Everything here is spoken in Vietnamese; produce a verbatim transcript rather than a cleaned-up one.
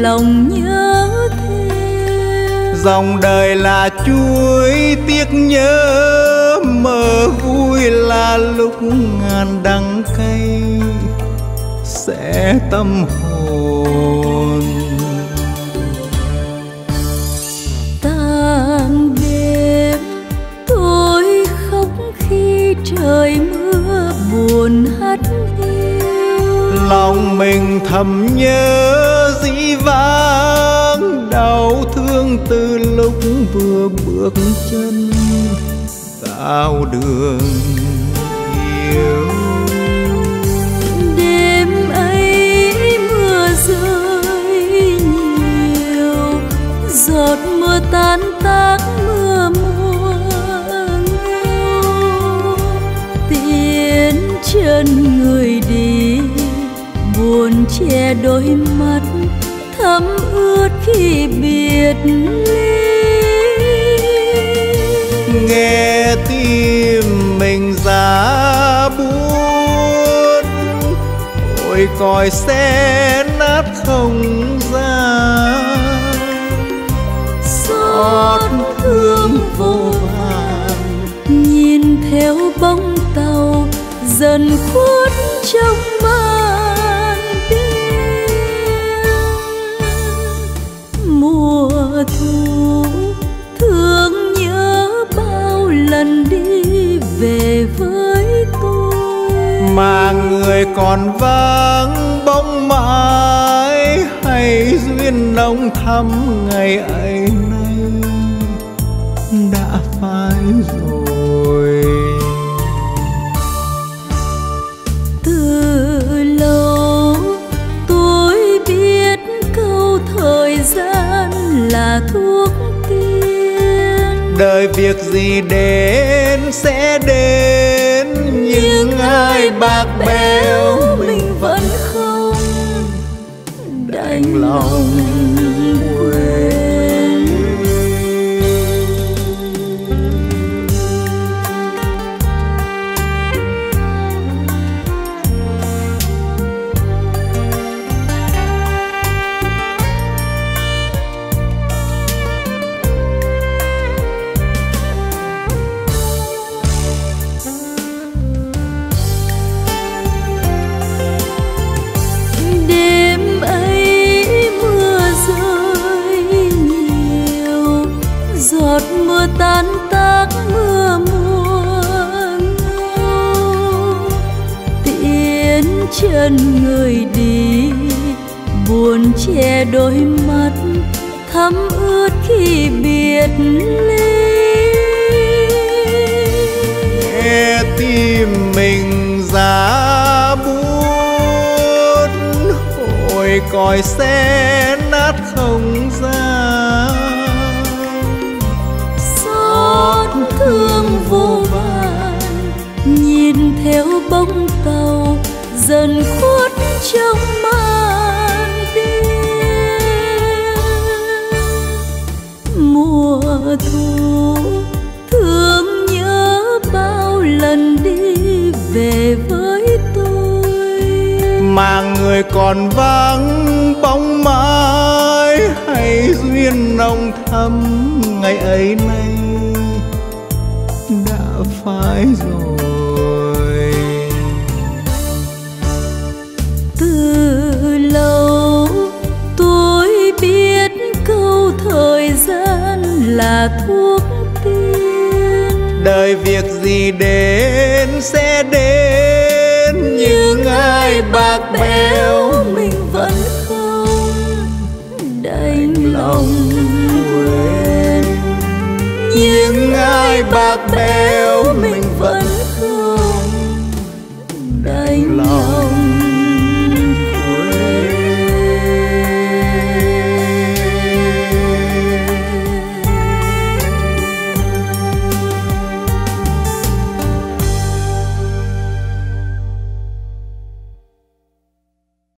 lòng nhớ thêm. Dòng đời là chuối tiếc nhớ, mơ vui là lúc ngàn đắng cay sẽ tâm hồn. Tàn đêm tôi khóc khi trời mưa buồn hắt hiu, lòng mình thầm nhớ dĩ vãng đau thương từ lúc vừa bước chân vào đường yêu. Đêm ấy mưa rơi nhiều, giọt mưa tan tác mưa mùa ngâu. Tiễn chân người đi buồn che đôi mắt thấm ướt khi biệt ly. Nghe tim mình giá buốt, ôi còi xe nát không gian. Xót thương vô vàn nhìn theo bóng tàu dần khuất trong màn đêm. Mùa thu thương nhớ bao lần đi về với tôi, mà người còn vắng bóng mãi hay duyên nồng thắm ngày ấy nay đã phai rồi. Từ lâu tôi biết câu thời gian là thuốc tiên, đời việc gì đến sẽ đến, nhưng ai bạc bẽo mình vẫn không đành lòng quên. Giọt mưa tan tác mưa mùa ngâu. Tiễn chân người đi buồn che đôi mắt thấm ướt khi biệt ly. Nghe tim mình giá buốt, ôi còi xe nát không gian. Xót thương vô vàn nhìn theo bóng tàu dần khuất trong màn đêm. Mùa thu thương nhớ bao lần đi về với tôi, mà người còn vắng bóng mãi hay duyên nồng thắm ngày ấy nay đã phai rồi. Từ lâu tôi biết câu thời gian là thuốc tiên, đời việc gì đến sẽ đến, nhưng ai bạc bẽo mình vẫn không đành lòng quên. nhưng ai bạc